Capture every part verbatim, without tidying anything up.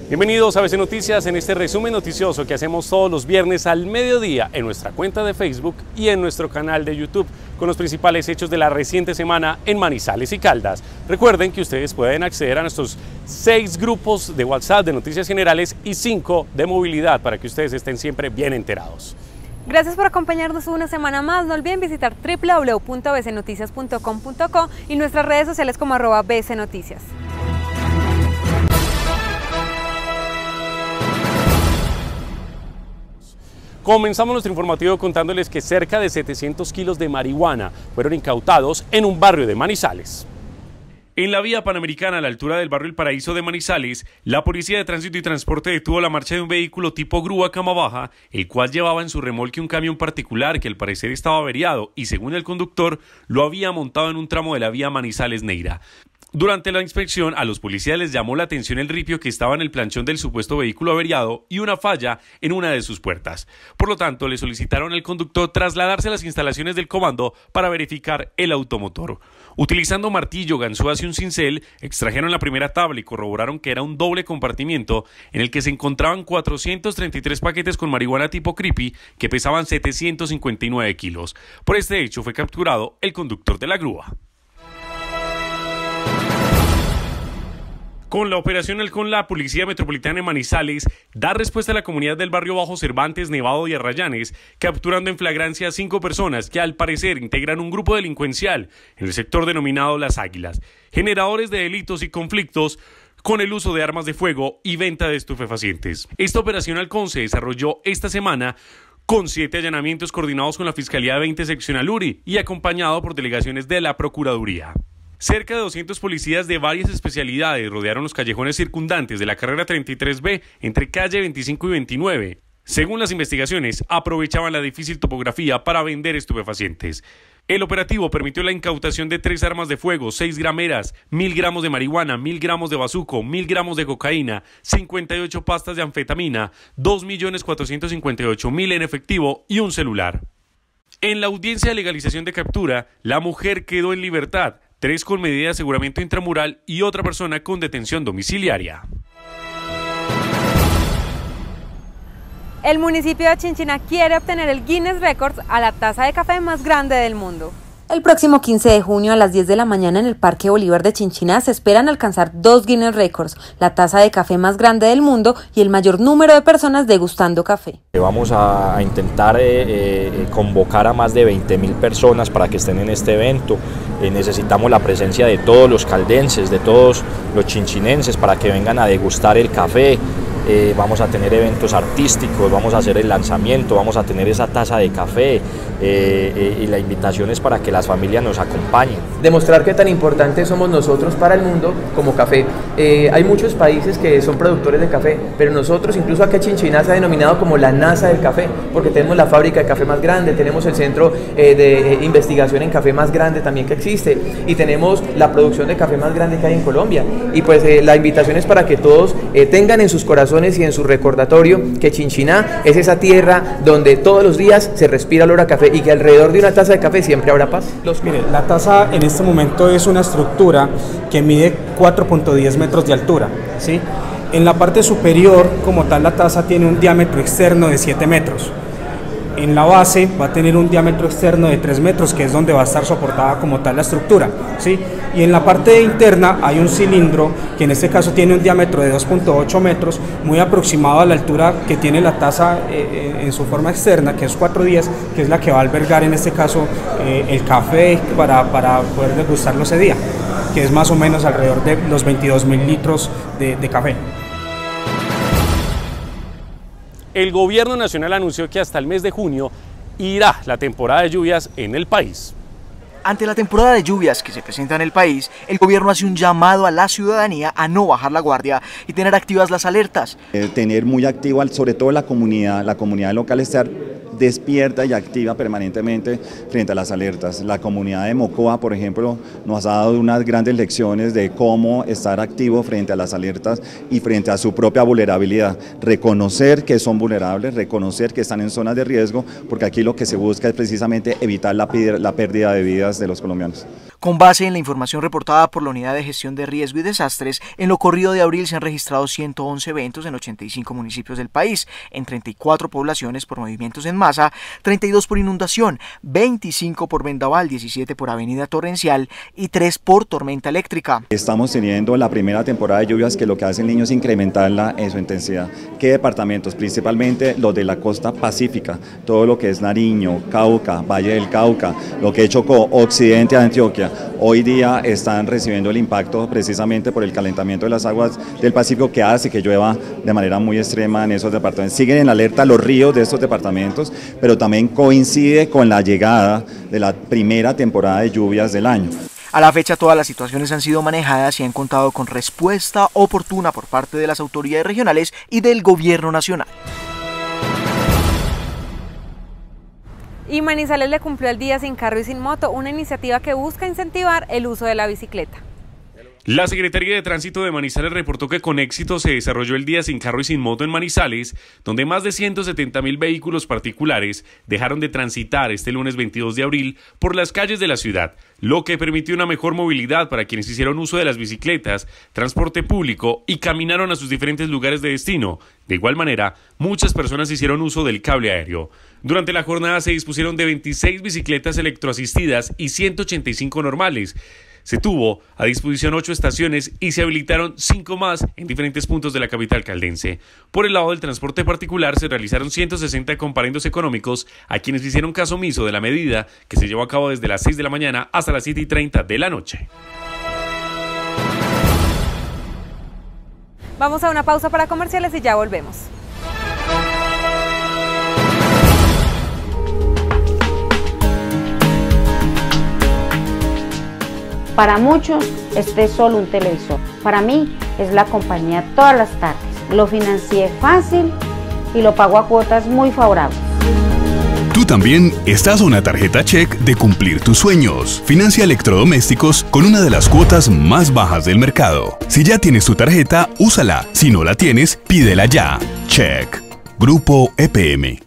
Bienvenidos a A B C Noticias en este resumen noticioso que hacemos todos los viernes al mediodía en nuestra cuenta de Facebook y en nuestro canal de YouTube con los principales hechos de la reciente semana en Manizales y Caldas. Recuerden que ustedes pueden acceder a nuestros seis grupos de WhatsApp de noticias generales y cinco de movilidad para que ustedes estén siempre bien enterados. Gracias por acompañarnos una semana más. No olviden visitar w w w punto a b c noticias punto com punto co y nuestras redes sociales como arroba B C Noticias. Comenzamos nuestro informativo contándoles que cerca de setecientos kilos de marihuana fueron incautados en un barrio de Manizales. En la vía panamericana a la altura del barrio El Paraíso de Manizales, la Policía de Tránsito y Transporte detuvo la marcha de un vehículo tipo grúa cama baja, el cual llevaba en su remolque un camión particular que al parecer estaba averiado y según el conductor lo había montado en un tramo de la vía Manizales-Neira. Durante la inspección, a los policías les llamó la atención el ripio que estaba en el planchón del supuesto vehículo averiado y una falla en una de sus puertas. Por lo tanto, le solicitaron al conductor trasladarse a las instalaciones del comando para verificar el automotor. Utilizando martillo, ganzúas y un cincel, extrajeron la primera tabla y corroboraron que era un doble compartimiento en el que se encontraban cuatrocientos treinta y tres paquetes con marihuana tipo creepy que pesaban setecientos cincuenta y nueve kilos. Por este hecho fue capturado el conductor de la grúa. Con la operación Halcón, la Policía Metropolitana de Manizales da respuesta a la comunidad del barrio Bajo Cervantes, Nevado y Arrayanes, capturando en flagrancia a cinco personas que al parecer integran un grupo delincuencial en el sector denominado Las Águilas, generadores de delitos y conflictos con el uso de armas de fuego y venta de estupefacientes. Esta operación Halcón se desarrolló esta semana con siete allanamientos coordinados con la Fiscalía veinte Seccional Uri y acompañado por delegaciones de la Procuraduría. Cerca de doscientos policías de varias especialidades rodearon los callejones circundantes de la carrera treinta y tres B entre calle veinticinco y veintinueve. Según las investigaciones, aprovechaban la difícil topografía para vender estupefacientes. El operativo permitió la incautación de tres armas de fuego, seis grameras, mil gramos de marihuana, mil gramos de bazuco, mil gramos de cocaína, cincuenta y ocho pastas de anfetamina, dos millones cuatrocientos cincuenta y ocho mil en efectivo y un celular. En la audiencia de legalización de captura, la mujer quedó en libertad, tres con medida de aseguramiento intramural y otra persona con detención domiciliaria. El municipio de Chinchiná quiere obtener el Guinness Records a la taza de café más grande del mundo. El próximo quince de junio a las diez de la mañana en el Parque Bolívar de Chinchiná se esperan alcanzar dos Guinness Records, la taza de café más grande del mundo y el mayor número de personas degustando café. Vamos a, a intentar eh, eh, convocar a más de veinte mil personas para que estén en este evento. Eh, necesitamos la presencia de todos los caldenses, de todos los chinchinenses para que vengan a degustar el café. Eh, vamos a tener eventos artísticos, vamos a hacer el lanzamiento, vamos a tener esa taza de café eh, eh, y la invitación es para que las familias nos acompañen. Demostrar qué tan importantes somos nosotros para el mundo como café. Eh, hay muchos países que son productores de café, pero nosotros, incluso acá Chinchiná se ha denominado como la NASA del café, porque tenemos la fábrica de café más grande, tenemos el centro eh, de eh, investigación en café más grande también que existe y tenemos la producción de café más grande que hay en Colombia. Y pues eh, la invitación es para que todos eh, tengan en sus corazones y en su recordatorio que Chinchiná es esa tierra donde todos los días se respira olor a café y que alrededor de una taza de café siempre habrá paz. Los... Mire, la taza en este momento es una estructura que mide cuatro punto diez metros de altura, ¿sí? En la parte superior, como tal, la taza tiene un diámetro externo de siete metros. En la base va a tener un diámetro externo de tres metros, que es donde va a estar soportada como tal la estructura, ¿sí? Y en la parte interna hay un cilindro que en este caso tiene un diámetro de dos punto ocho metros, muy aproximado a la altura que tiene la taza eh, en su forma externa, que es cuatro diez, que es la que va a albergar en este caso eh, el café para, para poder degustarlo ese día, que es más o menos alrededor de los veintidós mil litros de, de café. El gobierno nacional anunció que hasta el mes de junio irá la temporada de lluvias en el país. Ante la temporada de lluvias que se presenta en el país, el gobierno hace un llamado a la ciudadanía a no bajar la guardia y tener activas las alertas. Eh, tener muy activa, sobre todo la comunidad, la comunidad local, estar despierta y activa permanentemente frente a las alertas. La comunidad de Mocoa, por ejemplo, nos ha dado unas grandes lecciones de cómo estar activo frente a las alertas y frente a su propia vulnerabilidad. Reconocer que son vulnerables, reconocer que están en zonas de riesgo, porque aquí lo que se busca es precisamente evitar la, la pérdida de vidas de los colombianos. Con base en la información reportada por la Unidad de Gestión de Riesgo y Desastres, en lo corrido de abril se han registrado ciento once eventos en ochenta y cinco municipios del país, en treinta y cuatro poblaciones por movimientos en masa, treinta y dos por inundación, veinticinco por vendaval, diecisiete por avenida torrencial y tres por tormenta eléctrica. Estamos teniendo la primera temporada de lluvias que lo que hace el niño es incrementarla en su intensidad. ¿Qué departamentos? Principalmente los de la costa pacífica, todo lo que es Nariño, Cauca, Valle del Cauca, lo que es Chocó, occidente de Antioquia, hoy día están recibiendo el impacto precisamente por el calentamiento de las aguas del Pacífico que hace que llueva de manera muy extrema en esos departamentos. Siguen en alerta los ríos de estos departamentos, pero también coincide con la llegada de la primera temporada de lluvias del año. A la fecha todas las situaciones han sido manejadas y han contado con respuesta oportuna por parte de las autoridades regionales y del gobierno nacional. Y Manizales le cumplió el Día Sin Carro y Sin Moto, una iniciativa que busca incentivar el uso de la bicicleta. La Secretaría de Tránsito de Manizales reportó que con éxito se desarrolló el Día Sin Carro y Sin Moto en Manizales, donde más de ciento setenta mil vehículos particulares dejaron de transitar este lunes veintidós de abril por las calles de la ciudad, lo que permitió una mejor movilidad para quienes hicieron uso de las bicicletas, transporte público y caminaron a sus diferentes lugares de destino. De igual manera, muchas personas hicieron uso del cable aéreo. Durante la jornada se dispusieron de veintiséis bicicletas electroasistidas y ciento ochenta y cinco normales. Se tuvo a disposición ocho estaciones y se habilitaron cinco más en diferentes puntos de la capital caldense. Por el lado del transporte particular se realizaron ciento sesenta comparendos económicos a quienes hicieron caso omiso de la medida que se llevó a cabo desde las seis de la mañana hasta las siete y treinta de la noche. Vamos a una pausa para comerciales y ya volvemos. Para muchos, este es solo un televisor. Para mí, es la compañía todas las tardes. Lo financié fácil y lo pago a cuotas muy favorables. Tú también estás a una tarjeta Check de cumplir tus sueños. Financia electrodomésticos con una de las cuotas más bajas del mercado. Si ya tienes tu tarjeta, úsala. Si no la tienes, pídela ya. Check. Grupo E P M.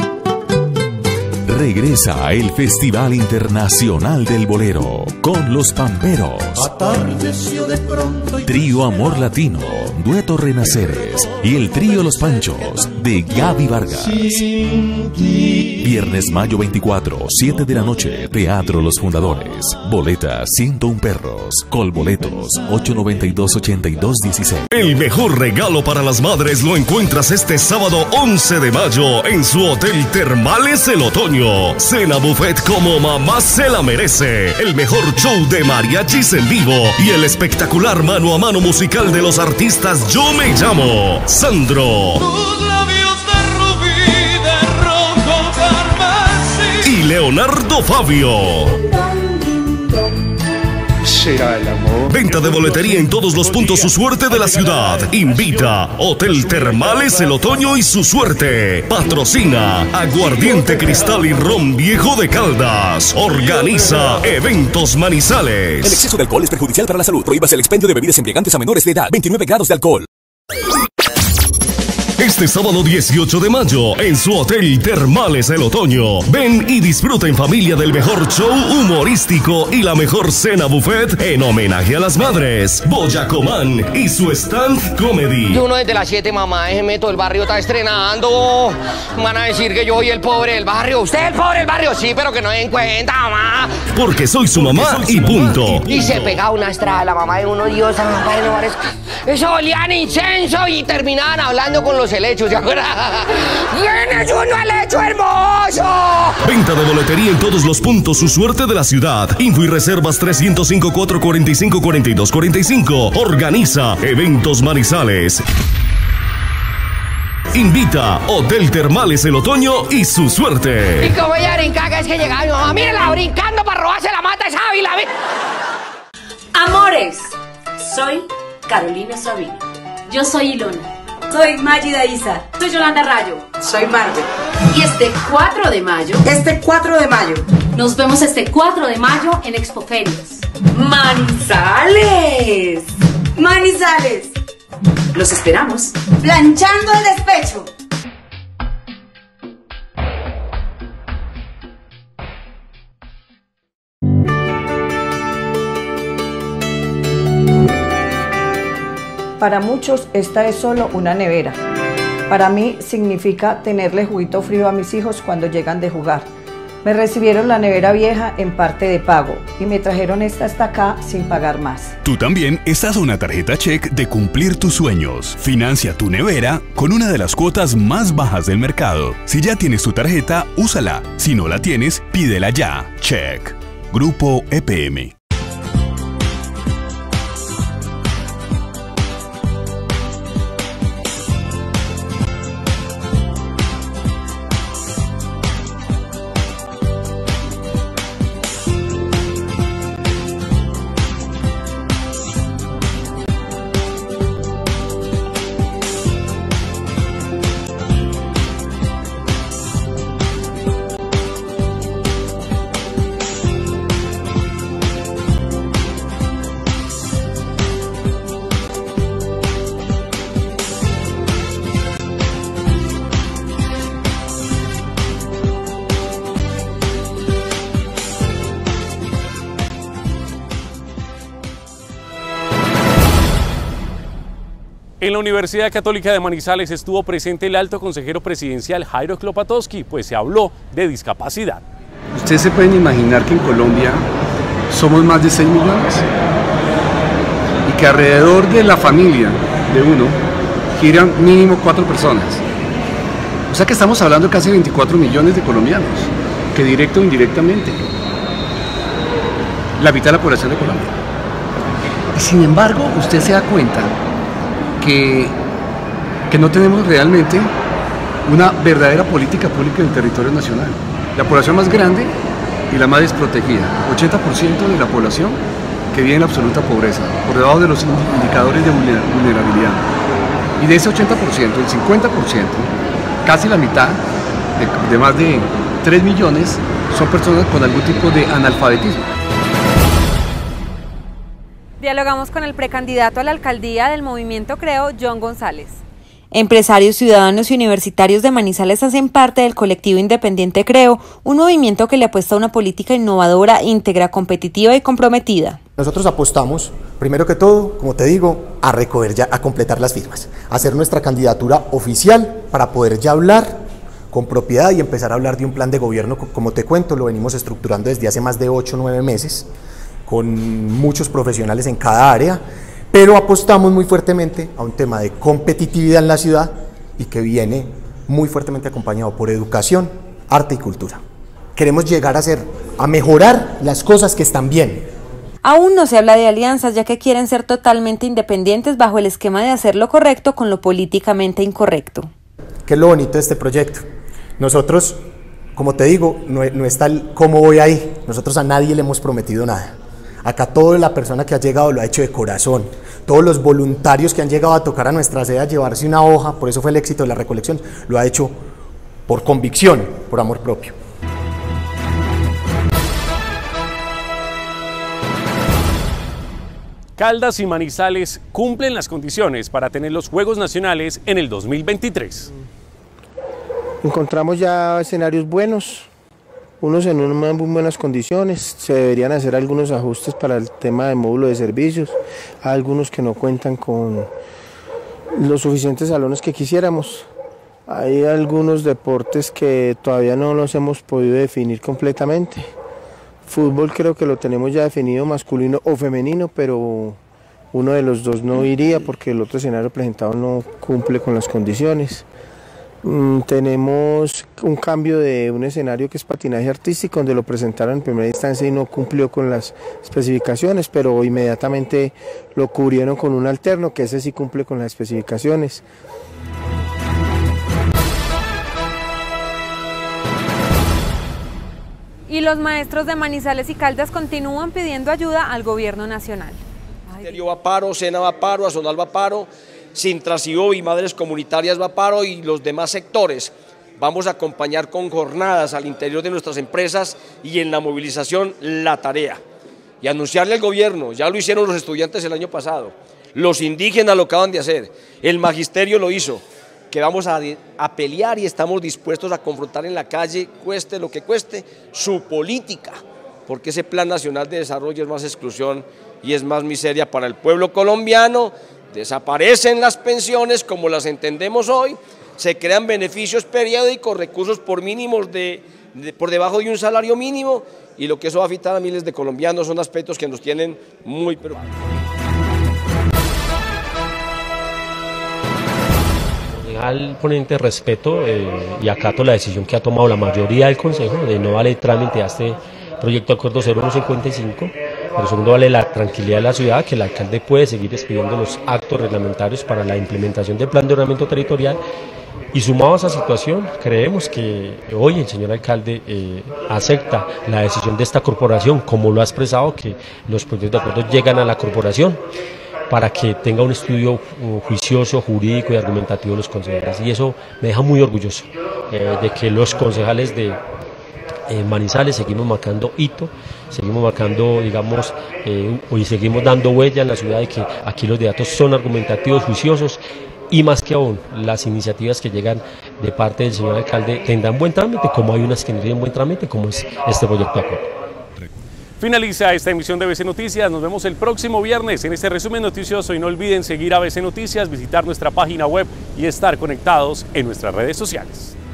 Regresa el Festival Internacional del Bolero con Los Pamperos. Atardeció de pronto y Trío Amor Latino, Dueto Renaceres y el Trío Los Panchos de Gaby Vargas. Viernes mayo veinticuatro, siete de la noche, Teatro Los Fundadores. Boletas ciento uno perros. Colboletos ocho noventa y dos, ochenta y dos, dieciséis. El mejor regalo para las madres lo encuentras este sábado once de mayo en su Hotel Termales El Otoño. Cena buffet como mamá se la merece. El mejor show de mariachis en vivo y el espectacular mano a mano musical de los artistas Yo Me Llamo, Sandro. tus labios de rubí, de rojo carmesí. Y Leonardo Fabio. Será el amor. Venta de boletería en todos los puntos Su Suerte de la ciudad. Invita Hotel Termales El Otoño y Su Suerte. Patrocina Aguardiente Cristal y Ron Viejo de Caldas. Organiza Eventos Manizales. El exceso de alcohol es perjudicial para la salud. Prohíbase el expendio de bebidas embriagantes a menores de edad. veintinueve grados de alcohol. Este sábado dieciocho de mayo, en su Hotel Termales El Otoño, ven y disfruta en familia del mejor show humorístico y la mejor cena buffet en homenaje a las madres, Boyacomán y su stand comedy. Yo uno desde las siete, mamá, déjeme, todo el barrio está estrenando. Van a decir que yo soy el pobre del barrio. Usted es el pobre del barrio, sí, pero que no den cuenta, mamá. Porque soy su mamá y punto. Y se pega una estrada, la mamá de uno, Dios, mamá, no parece. Eso olían incenso y terminaban hablando con los helechos, ¿se acuerdan? ¡Tienes uno helecho hermoso! Venta de boletería en todos los puntos Su Suerte de la ciudad. Info y reservas trescientos cinco, cuatrocientos cuarenta y cinco, cuarenta y dos cuarenta y cinco. Organiza Eventos Manizales. Invita Hotel Termales El Otoño y Su Suerte. Y como ella brinca, es que llegaba mi mamá, mírala brincando para robarse la mata esa Ávila. Amores, soy Carolina Sabina. Yo soy Ilona. Soy Magida Isa. Soy Yolanda Rayo. Soy Marvel. Y este cuatro de mayo, Este cuatro de mayo, nos vemos este cuatro de mayo en Expoferias. ¡Manizales! ¡Manizales! Los esperamos. Planchando el despecho. Para muchos esta es solo una nevera. Para mí significa tenerle juguito frío a mis hijos cuando llegan de jugar. Me recibieron la nevera vieja en parte de pago y me trajeron esta hasta acá sin pagar más. Tú también estás a una tarjeta check de cumplir tus sueños. Financia tu nevera con una de las cuotas más bajas del mercado. Si ya tienes tu tarjeta, úsala. Si no la tienes, pídela ya. Check. Grupo E P M. En la Universidad Católica de Manizales estuvo presente el alto consejero presidencial Jairo Klopatowski, pues se habló de discapacidad. Ustedes se pueden imaginar que en Colombia somos más de seis millones y que alrededor de la familia de uno giran mínimo cuatro personas. O sea que estamos hablando de casi veinticuatro millones de colombianos, que directo o indirectamente, la mitad de la población de Colombia. Y sin embargo, usted se da cuenta Que, que no tenemos realmente una verdadera política pública en el territorio nacional. La población más grande y la más desprotegida, ochenta por ciento de la población que vive en absoluta pobreza, por debajo de los indicadores de vulnerabilidad. Y de ese ochenta por ciento, el cincuenta por ciento, casi la mitad, de, de más de tres millones, son personas con algún tipo de analfabetismo. Dialogamos con el precandidato a la alcaldía del Movimiento Creo, John González. Empresarios, ciudadanos y universitarios de Manizales hacen parte del colectivo independiente Creo, un movimiento que le apuesta a una política innovadora, íntegra, competitiva y comprometida. Nosotros apostamos, primero que todo, como te digo, a recoger ya, a completar las firmas, a hacer nuestra candidatura oficial para poder ya hablar con propiedad y empezar a hablar de un plan de gobierno, como te cuento, lo venimos estructurando desde hace más de ocho o nueve meses, con muchos profesionales en cada área, pero apostamos muy fuertemente a un tema de competitividad en la ciudad y que viene muy fuertemente acompañado por educación, arte y cultura. Queremos llegar a ser, a mejorar las cosas que están bien. Aún no se habla de alianzas, ya que quieren ser totalmente independientes bajo el esquema de hacer lo correcto con lo políticamente incorrecto. ¿Qué es lo bonito de este proyecto? Nosotros, como te digo, no, no está el cómo voy ahí, nosotros a nadie le hemos prometido nada. Acá toda la persona que ha llegado lo ha hecho de corazón. Todos los voluntarios que han llegado a tocar a nuestra sede a llevarse una hoja, por eso fue el éxito de la recolección, lo ha hecho por convicción, por amor propio. Caldas y Manizales cumplen las condiciones para tener los Juegos Nacionales en el dos mil veintitrés. Encontramos ya escenarios buenos, unos en unas muy buenas condiciones. Se deberían hacer algunos ajustes para el tema de módulo de servicios, hay algunos que no cuentan con los suficientes salones que quisiéramos. Hay algunos deportes que todavía no los hemos podido definir completamente. Fútbol creo que lo tenemos ya definido, masculino o femenino, pero uno de los dos no iría porque el otro escenario presentado no cumple con las condiciones. Mm, tenemos un cambio de un escenario que es patinaje artístico, donde lo presentaron en primera instancia y no cumplió con las especificaciones, pero inmediatamente lo cubrieron con un alterno, que ese sí cumple con las especificaciones. Y los maestros de Manizales y Caldas continúan pidiendo ayuda al gobierno nacional. El Ministerio va a paro, SENA va a paro, Azonal va a paro, Sintras y OVI, Madres Comunitarias va a paro y los demás sectores. Vamos a acompañar con jornadas al interior de nuestras empresas y en la movilización la tarea. Y anunciarle al gobierno, ya lo hicieron los estudiantes el año pasado, los indígenas lo acaban de hacer, el magisterio lo hizo, que vamos a, a pelear y estamos dispuestos a confrontar en la calle, cueste lo que cueste, su política, porque ese plan nacional de desarrollo es más exclusión y es más miseria para el pueblo colombiano, Desaparecen las pensiones como las entendemos hoy, se crean beneficios periódicos, recursos por mínimos de, de, por debajo de un salario mínimo, y lo que eso va a afectar a miles de colombianos son aspectos que nos tienen muy preocupados. Al ponente respeto eh, y acato la decisión que ha tomado la mayoría del Consejo de no darle trámite a este proyecto de acuerdo cero uno cincuenta y cinco, pero segundo vale la tranquilidad de la ciudad, que el alcalde puede seguir expidiendo los actos reglamentarios para la implementación del plan de ordenamiento territorial, y sumado a esa situación creemos que hoy el señor alcalde eh, acepta la decisión de esta corporación, como lo ha expresado, que los proyectos de acuerdo llegan a la corporación para que tenga un estudio juicioso, jurídico y argumentativo de los concejales, y eso me deja muy orgulloso eh, de que los concejales de eh, Manizales seguimos marcando hito, seguimos marcando, digamos, eh, y seguimos dando huella en la ciudad de que aquí los datos son argumentativos, juiciosos, y más que aún las iniciativas que llegan de parte del señor alcalde tendrán buen trámite, como hay unas que no tienen buen trámite, como es este proyecto de acuerdo. Finaliza esta emisión de A B C Noticias. Nos vemos el próximo viernes en este resumen noticioso, y no olviden seguir A B C Noticias, visitar nuestra página web y estar conectados en nuestras redes sociales.